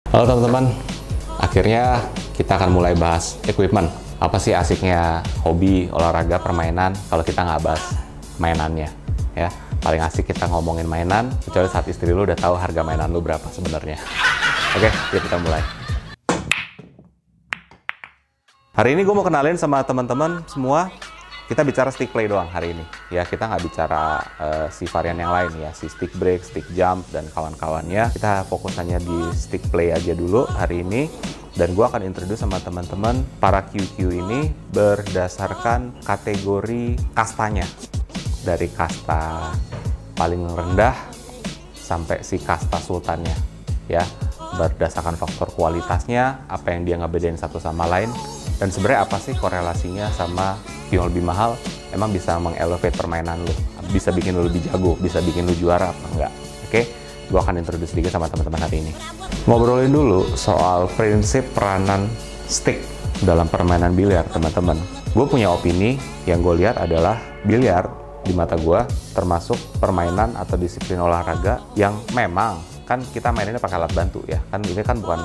Halo teman-teman, akhirnya kita akan mulai bahas equipment. Apa sih asiknya hobi, olahraga, permainan kalau kita nggak bahas mainannya, ya. Paling asik kita ngomongin mainan, kecuali saat istri lu udah tahu harga mainan lu berapa sebenarnya. Oke, yuk kita mulai. Hari ini gue mau kenalin sama teman-teman semua. Kita bicara stick play doang hari ini, ya. Kita nggak bicara si varian yang lain, ya, si stick break, stick jump, dan kawan-kawannya. Kita fokus hanya di stick play aja dulu hari ini. Dan gue akan introduce sama teman-teman para QQ ini berdasarkan kategori kastanya. Dari kasta paling rendah sampai si kasta sultannya, ya. Berdasarkan faktor kualitasnya, apa yang dia ngebedain satu sama lain, dan sebenarnya apa sih korelasinya sama yang lebih mahal, emang bisa mengelevate permainan lu, bisa bikin lu lebih jago, bisa bikin lu juara apa enggak. Oke, gue akan introduce sedikit sama teman-teman hari ini. Ngobrolin dulu soal prinsip peranan stick dalam permainan biliar, teman-teman. Gue punya opini, yang gue lihat adalah biliar di mata gue termasuk permainan atau disiplin olahraga yang memang kan kita mainnya pakai alat bantu, ya. Kan ini kan bukan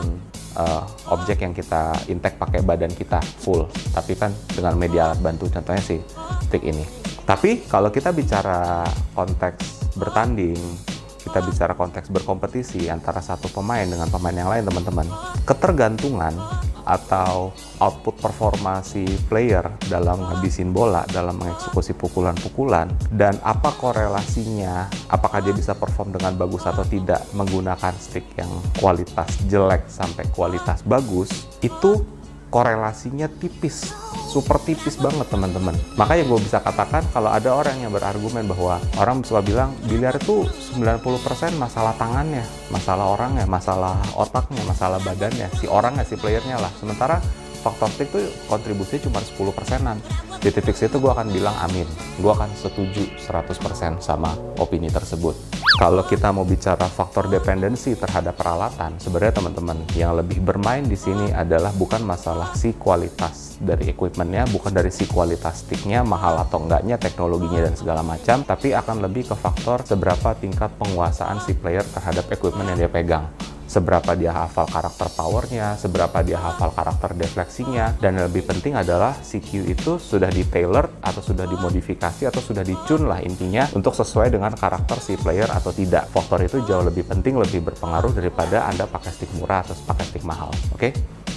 objek yang kita intek pakai badan kita full, tapi kan dengan media alat bantu, contohnya si stick ini. Tapi kalau kita bicara konteks bertanding, kita bicara konteks berkompetisi antara satu pemain dengan pemain yang lain, teman-teman, ketergantungan atau output performa si player dalam menghabisin bola, dalam mengeksekusi pukulan-pukulan, dan apa korelasinya, apakah dia bisa perform dengan bagus atau tidak menggunakan stick yang kualitas jelek sampai kualitas bagus, itu korelasinya tipis, super tipis banget, teman-teman. Makanya gue bisa katakan kalau ada orang yang berargumen bahwa orang suka bilang biliar itu 90% masalah tangannya, masalah orangnya, masalah otaknya, masalah badannya, si orangnya, si playernya lah. Sementara faktor stick itu kontribusinya cuma 10%-an. Di titik situ gue akan bilang amin. Gue akan setuju 100% sama opini tersebut. Kalau kita mau bicara faktor dependensi terhadap peralatan, sebenarnya teman-teman, yang lebih bermain di sini adalah bukan masalah si kualitas dari equipmentnya, bukan dari si kualitas sticknya, mahal atau enggaknya, teknologinya dan segala macam, tapi akan lebih ke faktor seberapa tingkat penguasaan si player terhadap equipment yang dia pegang. Seberapa dia hafal karakter powernya, seberapa dia hafal karakter defleksinya, dan yang lebih penting adalah si Q itu sudah di-tailored atau sudah dimodifikasi atau sudah di-tune lah intinya untuk sesuai dengan karakter si player atau tidak. Faktor itu jauh lebih penting, lebih berpengaruh daripada Anda pakai stick murah atau pakai stick mahal. Oke?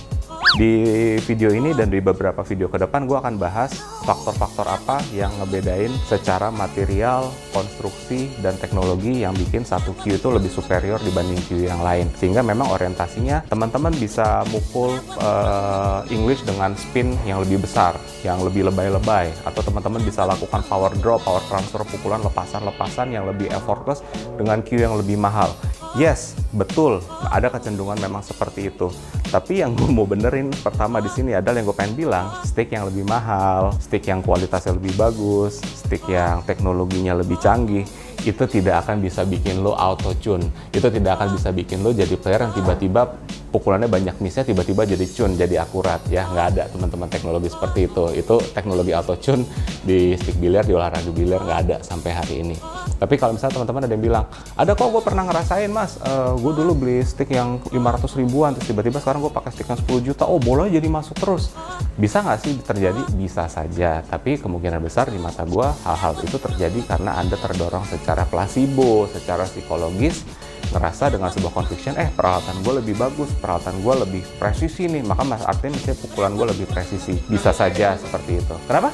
Di video ini dan di beberapa video ke depan gue akan bahas faktor-faktor apa yang ngebedain secara material, konstruksi, dan teknologi yang bikin satu Q itu lebih superior dibanding Q yang lain. Sehingga memang orientasinya teman-teman bisa mukul English dengan spin yang lebih besar, yang lebih lebay-lebay, atau teman-teman bisa lakukan power drop, power transfer, pukulan lepasan-lepasan yang lebih effortless dengan Q yang lebih mahal. Yes, betul, ada kecenderungan memang seperti itu. Tapi yang gue mau benerin pertama di sini adalah yang gue pengen bilang, stick yang lebih mahal, stick yang kualitasnya lebih bagus, stick yang teknologinya lebih canggih, itu tidak akan bisa bikin lo auto tune. Itu tidak akan bisa bikin lo jadi player yang tiba-tiba pukulannya banyak miss-nya, tiba-tiba jadi tune, jadi akurat, ya. Nggak ada, teman-teman, teknologi seperti itu. Itu teknologi auto tune di stick biliar, di olahraga biliar, nggak ada sampai hari ini. Tapi kalau misalnya teman-teman ada yang bilang, ada kok, gue pernah ngerasain, mas, gue dulu beli stick yang 500 ribuan, terus tiba-tiba sekarang gue pakai stick yang 10 juta, oh bolanya jadi masuk terus. Bisa nggak sih terjadi? Bisa saja, tapi kemungkinan besar di mata gue hal-hal itu terjadi karena Anda terdorong secara placebo, secara psikologis, ngerasa dengan sebuah conviction, peralatan gue lebih bagus, peralatan gue lebih presisi nih, maka mas artinya misalnya pukulan gue lebih presisi. Bisa saja seperti itu. Kenapa?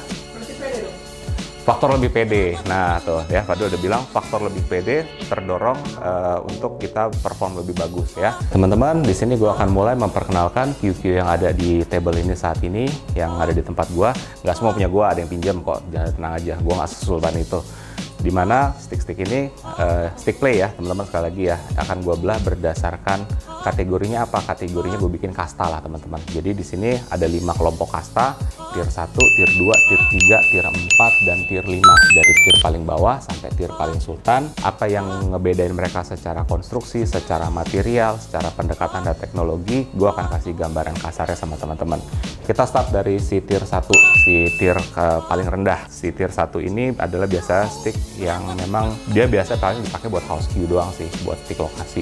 Faktor lebih pede. Nah tuh ya, Fadil udah bilang faktor lebih pede terdorong untuk kita perform lebih bagus, ya. Teman-teman, di sini gue akan mulai memperkenalkan QQ yang ada di table ini saat ini, yang ada di tempat gue. Nggak semua punya gue, ada yang pinjam kok, jangan tenang aja, gue nggak sesultan itu. Dimana stick-stick ini, stick play ya teman-teman, sekali lagi ya, akan gue belah berdasarkan kategorinya apa. Kategorinya gue bikin kasta lah teman-teman. Jadi di sini ada 5 kelompok kasta, tier 1, tier 2, tier 3, tier 4, dan tier 5. Dari tier paling bawah sampai tier paling sultan. Apa yang ngebedain mereka secara konstruksi, secara material, secara pendekatan dan teknologi, gue akan kasih gambaran kasarnya sama teman-teman. Kita start dari si tier 1, si tier paling rendah. Si tier 1 ini adalah biasa stick yang memang dia biasa paling dipakai buat house cue doang sih, buat stick lokasi.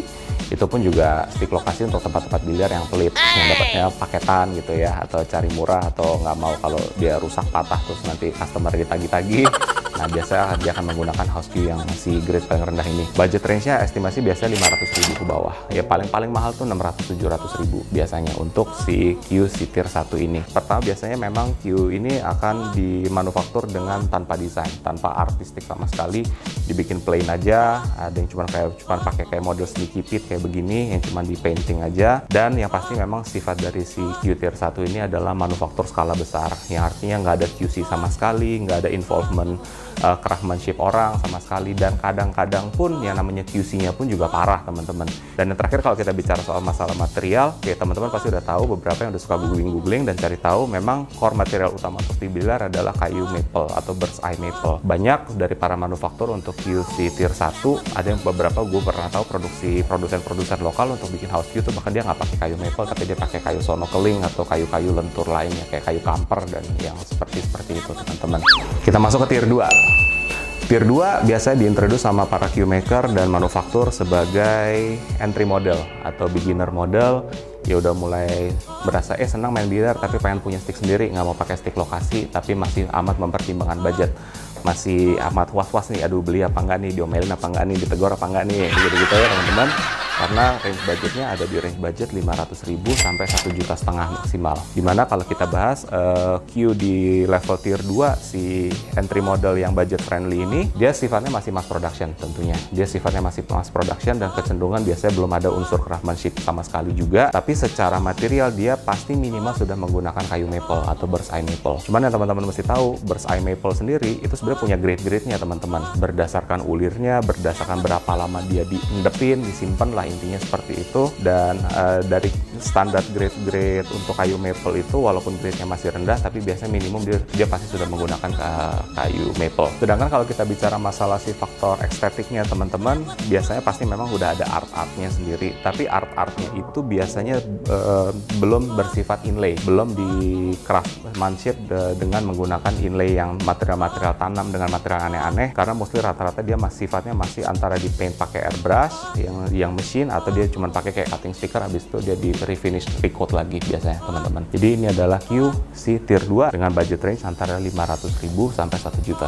Itu pun juga stick lokasi untuk tempat-tempat biliar yang pelit, yang dapatnya paketan gitu ya, atau cari murah, atau nggak mau kalau dia rusak patah terus nanti customer ditagi-tagi. Nah, biasanya dia akan menggunakan house cue yang masih grade paling rendah ini. Budget range-nya estimasi biasanya 500.000 ke bawah. Ya paling mahal tuh 600-700.000 biasanya untuk si cue si tier 1 ini. Pertama biasanya memang cue ini akan dimanufaktur dengan tanpa desain, tanpa artistik sama sekali, dibikin plain aja. Ada yang cuma pakai kayak model sneaky pit kayak begini, yang cuma di painting aja. Dan yang pasti memang sifat dari si cue tier 1 ini adalah manufaktur skala besar, yang artinya nggak ada QC sama sekali, nggak ada involvement craftsmanship orang sama sekali, dan kadang-kadang pun yang namanya QC-nya pun juga parah teman-teman. Dan yang terakhir kalau kita bicara soal masalah material, ya teman-teman pasti udah tahu, beberapa yang udah suka googling dan cari tahu, memang core material utama untuk biliar adalah kayu maple atau bird's eye maple. Banyak dari para manufaktur untuk QC tier 1, ada yang beberapa gue pernah tahu produsen lokal untuk bikin house cue tuh bahkan dia nggak pakai kayu maple, tapi dia pakai kayu sono keling atau kayu-kayu lentur lainnya kayak kayu kamper dan yang seperti itu teman-teman. Kita masuk ke tier 2. Tier 2 biasanya diintroduce sama para cue maker dan manufaktur sebagai entry model atau beginner model. Ya udah mulai berasa senang main biliar tapi pengen punya stick sendiri, nggak mau pakai stick lokasi, tapi masih amat mempertimbangkan budget, masih amat was-was nih, aduh beli apa enggak nih, diomelin apa enggak nih, ditegur apa enggak nih, gitu-gitu ya teman-teman. Karena range budgetnya ada di range budget 500.000 sampai 1,5 juta maksimal. Dimana kalau kita bahas cue di level tier 2 si entry model yang budget friendly ini, dia sifatnya masih mass production tentunya. Dia sifatnya masih mass production dan kecenderungan biasanya belum ada unsur craftsmanship sama sekali juga. Tapi secara material dia pasti minimal sudah menggunakan kayu maple atau bird's eye maple. Cuman yang teman-teman mesti tahu, bird's eye maple sendiri itu sebenarnya punya grade-grade-nya teman-teman. Berdasarkan ulirnya, berdasarkan berapa lama dia diendepin, disimpan lah, intinya seperti itu. Dan dari standar grade untuk kayu maple itu, walaupun grade-nya masih rendah, tapi biasanya minimum dia pasti sudah menggunakan kayu maple. Sedangkan kalau kita bicara masalah si faktor estetiknya teman-teman, biasanya pasti memang udah ada art-artnya sendiri. Tapi art-artnya itu biasanya belum bersifat inlay, belum di craftsmanship dengan menggunakan inlay yang material-material tanam dengan material aneh-aneh, karena mostly rata-rata dia sifatnya masih antara di paint pakai airbrush yang mesin, atau dia cuma pakai kayak cutting sticker, habis itu dia di refinish recoat lagi biasanya teman-teman. Jadi ini adalah QC tier 2 dengan budget range antara 500.000 sampai 1,5 juta.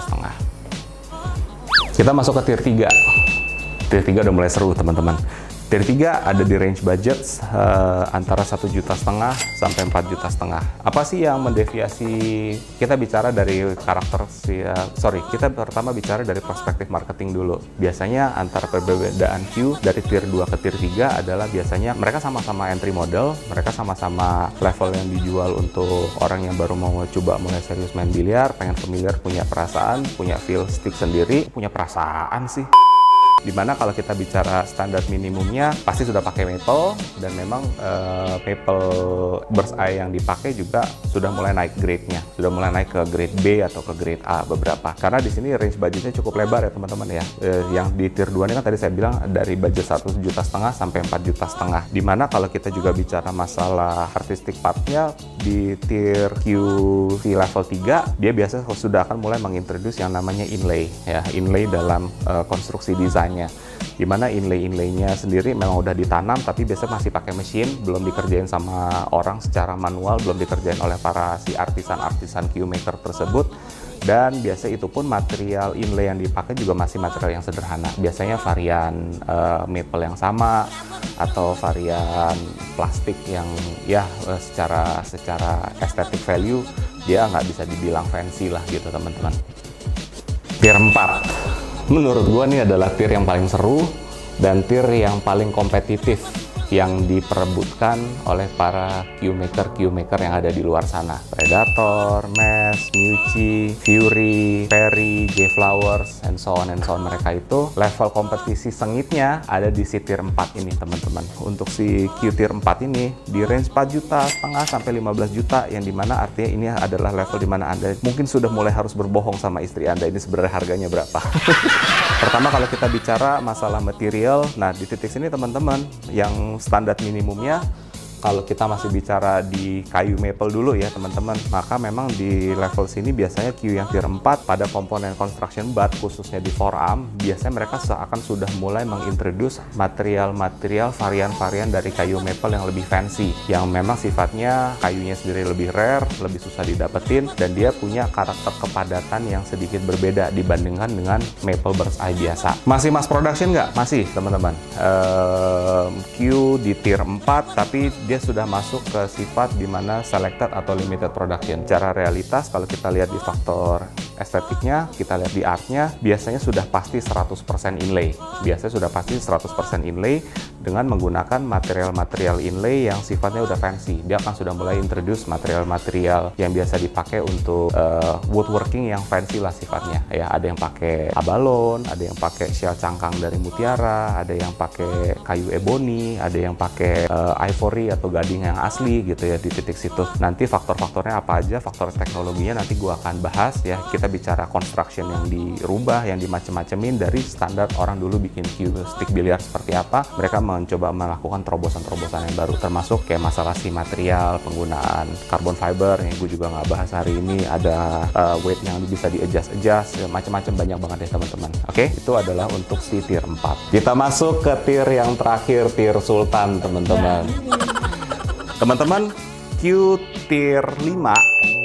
Kita masuk ke tier 3. Tier 3 udah mulai seru teman-teman. Tier 3 ada di range budget antara 1,5 juta sampai 4,5 juta. Apa sih yang mendeviasi? Kita bicara dari karakter kita pertama bicara dari perspektif marketing dulu. Biasanya antara perbedaan Q dari tier 2 ke tier 3 adalah biasanya mereka sama-sama entry model, mereka sama-sama level yang dijual untuk orang yang baru mau coba mulai serius main biliar, pengen familiar, punya perasaan, punya feel stick sendiri, punya perasaan sih. Dimana kalau kita bicara standar minimumnya pasti sudah pakai maple, dan memang maple bird's eye yang dipakai juga sudah mulai naik grade-nya, sudah mulai naik ke grade B atau ke grade A beberapa. Karena di sini range budgetnya cukup lebar ya teman-teman ya. Yang di tier 2 ini kan tadi saya bilang dari budget 1,5 juta sampai 4,5 juta. Dimana kalau kita juga bicara masalah artistic part-nya di tier QC level 3, dia biasanya sudah akan mulai mengintroduce yang namanya inlay ya, inlay dalam konstruksi desain. Dimana inlay-inlaynya sendiri memang udah ditanam, tapi biasanya masih pakai mesin, belum dikerjain sama orang secara manual, belum dikerjain oleh para si artisan cue maker tersebut. Dan biasa itu pun material inlay yang dipakai juga masih material yang sederhana, biasanya varian maple yang sama atau varian plastik yang ya secara aesthetic value dia nggak bisa dibilang fancy lah gitu teman-teman. Tier 4 menurut gua nih adalah tier yang paling seru dan tier yang paling kompetitif yang diperebutkan oleh para cue maker yang ada di luar sana. Predator, Mesh, Muci, Fury, Perry, J-Flowers, and so on. Mereka itu level kompetisi sengitnya ada di si tier 4 ini teman-teman. Untuk si Q tier 4 ini di range 4,5 juta sampai 15 juta, yang dimana artinya ini adalah level dimana Anda mungkin sudah mulai harus berbohong sama istri Anda, ini sebenarnya harganya berapa. Pertama kalau kita bicara masalah material, nah di titik sini teman-teman yang standar minimumnya kalau kita masih bicara di kayu maple dulu ya teman-teman, maka memang di level sini biasanya Q yang tier 4 pada komponen construction baut khususnya di forearm, biasanya mereka akan sudah mulai mengintroduce material-material varian-varian dari kayu maple yang lebih fancy, yang memang sifatnya kayunya sendiri lebih rare, lebih susah didapetin, dan dia punya karakter kepadatan yang sedikit berbeda dibandingkan dengan maple bird's eye biasa. Masih mass production nggak? Masih teman-teman. Q di tier 4, tapi dia sudah masuk ke sifat dimana selected atau limited production. Secara realitas kalau kita lihat di faktor estetiknya, kita lihat di artnya, biasanya sudah pasti 100% inlay. Biasanya sudah pasti 100% inlay dengan menggunakan material-material inlay yang sifatnya udah fancy. Dia akan sudah mulai introduce material-material yang biasa dipakai untuk woodworking yang fancy lah sifatnya. Ya, ada yang pakai abalone, ada yang pakai shell cangkang dari mutiara, ada yang pakai kayu ebony, ada yang pakai ivory atau gading yang asli gitu ya di titik situ. Nanti faktor-faktornya apa aja, faktor teknologinya nanti gua akan bahas ya. Kita bicara construction yang dirubah, yang dimacem-macemin dari standar orang dulu bikin stick billiard seperti apa. Mereka mencoba melakukan terobosan-terobosan yang baru, termasuk kayak masalah si material, penggunaan carbon fiber yang gue juga nggak bahas hari ini. Ada weight yang bisa di-adjust, macam-macam banyak banget ya teman-teman. Oke, itu adalah untuk si tier 4. Kita masuk ke tier yang terakhir, tier Sultan teman-teman. Teman-teman, Q tier 5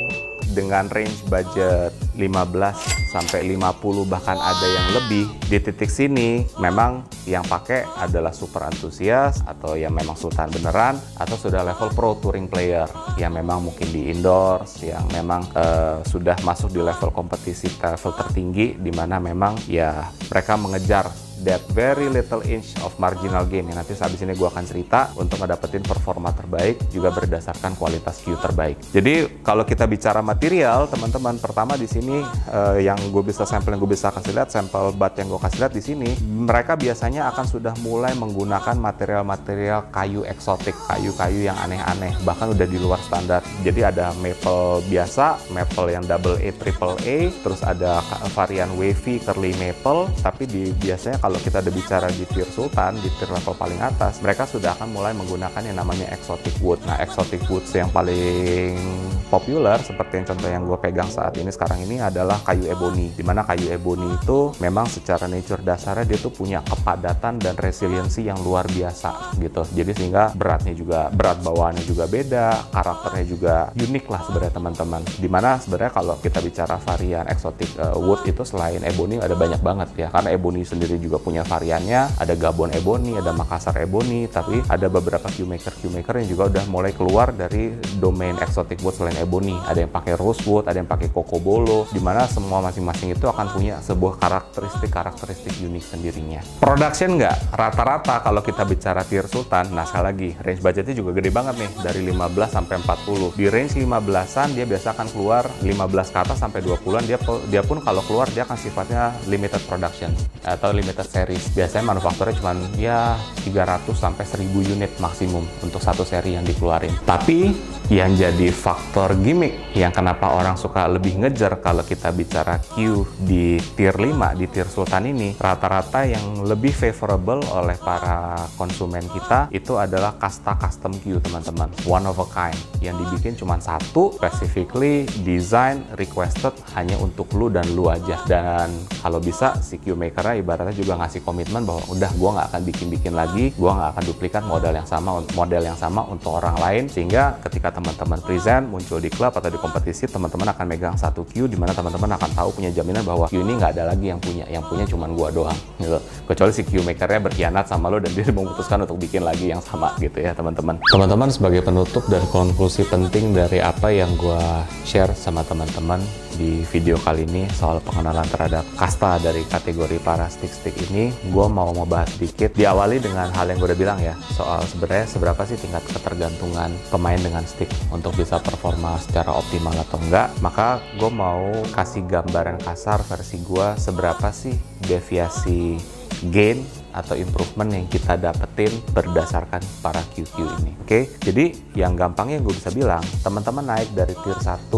dengan range budget 15 sampai 50 bahkan ada yang lebih. Di titik sini memang yang pakai adalah super antusias atau yang memang sultan beneran, atau sudah level pro touring player yang memang mungkin di indoors, yang memang sudah masuk di level kompetisi level tertinggi, di mana memang ya mereka mengejar that very little inch of marginal gain yang nanti habis ini gue akan cerita untuk ngedapetin performa terbaik juga berdasarkan kualitas Q terbaik. Jadi kalau kita bicara material teman-teman, pertama di sini yang gue bisa sampel yang gue bisa kasih lihat, sampel bat yang gue kasih lihat di sini, mereka biasanya akan sudah mulai menggunakan material-material kayu eksotik, kayu-kayu yang aneh-aneh, bahkan udah di luar standar. Jadi ada maple biasa, maple yang double A, triple A, terus ada varian wavy, curly maple, tapi biasanya kalau kita udah bicara di tier sultan, di tier level paling atas, mereka sudah akan mulai menggunakan yang namanya exotic wood. Nah, exotic woods yang paling populer seperti yang contoh yang gue pegang saat ini sekarang ini adalah kayu ebony. Dimana kayu ebony itu memang secara nature dasarnya dia tuh punya kepadatan dan resiliensi yang luar biasa gitu. Jadi sehingga berat bawaannya juga beda, karakternya juga unik lah sebenarnya teman-teman. Dimana sebenarnya kalau kita bicara varian exotic wood itu selain ebony ada banyak banget ya, karena ebony sendiri juga punya variannya, ada Gabon ebony, ada Makassar ebony, tapi ada beberapa Q-maker yang juga udah mulai keluar dari domain exotic wood selain ebony. Ada yang pakai rosewood, ada yang pakai cocobolo, dimana semua masing-masing itu akan punya sebuah karakteristik unik sendirinya. Production nggak? Rata-rata kalau kita bicara tier sultan, nah sekali lagi, range budgetnya juga gede banget nih, dari 15 sampai 40. Di range 15-an dia biasa akan keluar 15 ke atas sampai 20-an, dia pun kalau keluar dia akan sifatnya limited production atau limited series. Biasanya manufakturnya cuma ya 300 sampai 1000 unit maksimum untuk satu seri yang dikeluarin. Tapi yang jadi faktor gimmick yang kenapa orang suka lebih ngejar kalau kita bicara Q di tier 5, di tier sultan ini, rata-rata yang lebih favorable oleh para konsumen kita itu adalah kasta custom Q teman-teman, one of a kind, yang dibikin cuma satu, specifically design requested hanya untuk lu dan lu aja. Dan kalau bisa si Q makernya ibaratnya juga ngasih komitmen bahwa udah gua nggak akan bikin lagi, gua nggak akan duplikat model yang sama untuk orang lain, sehingga ketika teman-teman present muncul di klub atau di kompetisi, teman-teman akan megang satu Q, di mana teman-teman akan tahu punya jaminan bahwa Q ini nggak ada lagi yang punya cuma gua doang gitu. Kecuali si Q makernya berkhianat sama lo dan dia memutuskan untuk bikin lagi yang sama gitu ya teman-teman. Teman-teman, sebagai penutup dan konklusi penting dari apa yang gua share sama teman-teman di video kali ini soal pengenalan terhadap kasta dari kategori para stick ini, gue mau membahas sedikit. Diawali dengan hal yang gue udah bilang ya, soal sebenarnya seberapa sih tingkat ketergantungan pemain dengan stick untuk bisa performa secara optimal atau enggak. Maka gue mau kasih gambaran kasar versi gue seberapa sih deviasi gain atau improvement yang kita dapetin berdasarkan para QQ ini. Oke, jadi yang gampangnya gue bisa bilang, teman-teman naik dari tier 1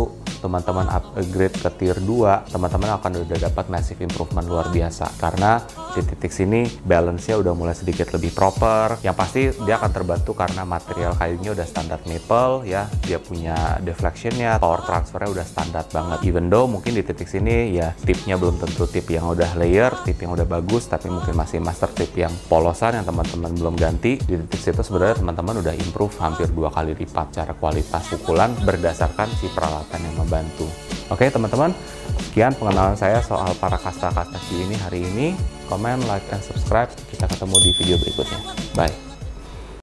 teman-teman upgrade ke tier 2, teman-teman akan udah dapat massive improvement luar biasa. Karena di titik sini balance-nya udah mulai sedikit lebih proper. Yang pasti dia akan terbantu karena material kayunya udah standar maple ya. Dia punya deflection-nya, power transfer-nya udah standar banget. Even though mungkin di titik sini ya tipnya belum tentu tip yang udah layer, tip yang udah bagus, tapi mungkin masih master tip yang polosan yang teman-teman belum ganti. Di titik situ sebenarnya teman-teman udah improve hampir 2 kali lipat cara kualitas pukulan berdasarkan si peralatan yang membantu. Oke teman-teman, sekian pengenalan saya soal para kasta-kasta Q ini hari ini. Comment, like, and subscribe. Kita ketemu di video berikutnya. Bye.